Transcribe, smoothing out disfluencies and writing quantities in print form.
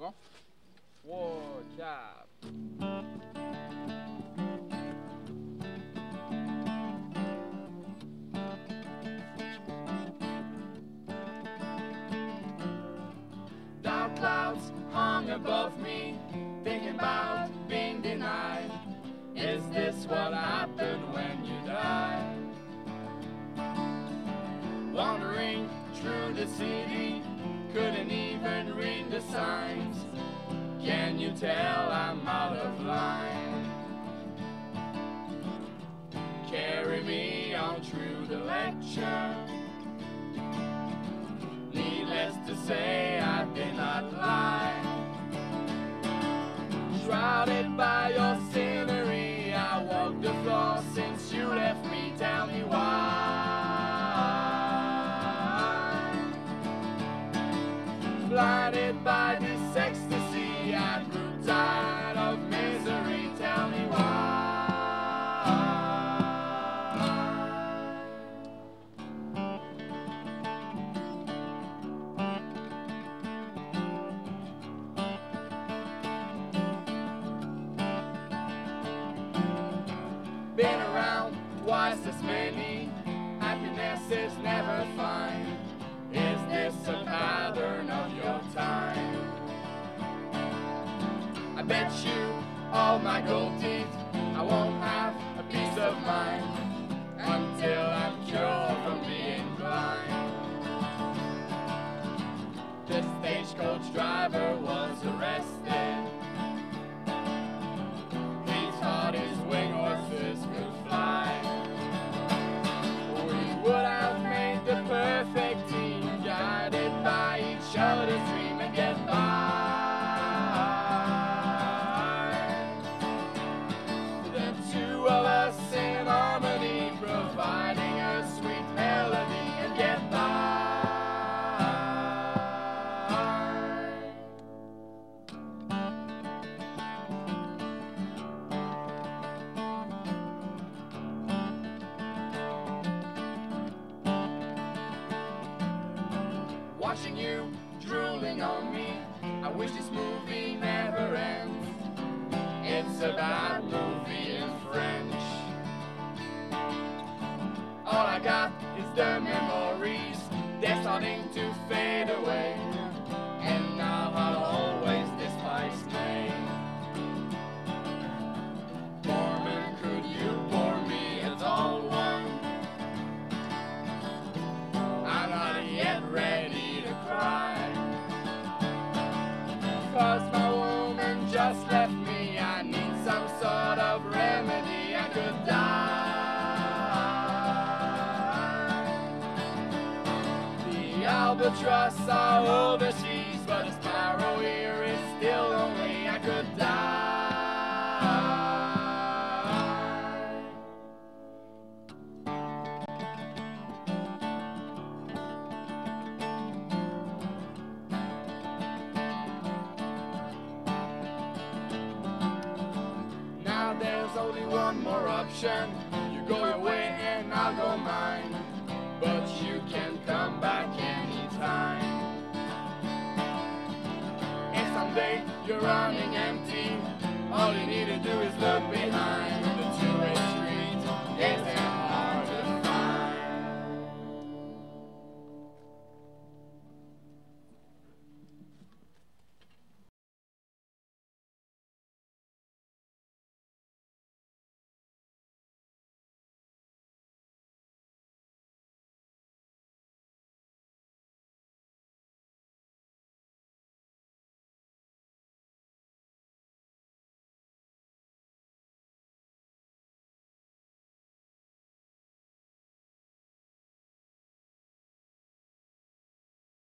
bon? 3, 4. Dark clouds hung above me, thinking about being denied. Is this what happened when you died? Wandering through the city, couldn't even read the signs. Can you tell I'm out of line? Carry me on through the lecture. Needless to say, I did not lie. Shrouded by your scenery, I walk the floor since you left me. Tell me why. Blinded by this ecstasy, I grew tired of misery. Tell me why. Been around twice as many, happiness is never fine. Is this a pattern of your time? I bet you all my gold teeth, I won't have a peace of mind until I'm cured from being blind. The stagecoach driver was arrested. He thought his wing horses could fly. We would have made the perfect team, guided by each other's dream and get by. The two of us in harmony, providing a sweet melody and get by. Watching you drooling on me, I wish this movie never ends. It's a bad movie in French. All I got is the memories, they're starting to fade away. And now I'll always despise me. Mormon, could you bore me? It's all one. I'm not yet ready to cry, 'cause my woman just left me. I need some sort of remedy. I could die. The albatross are overseas, but the sparrow here is still lonely. I could die. Now there's only one more option. You go your way and I'll go mine, but you can come back anytime. If someday you're running empty, all you need to do is look behind.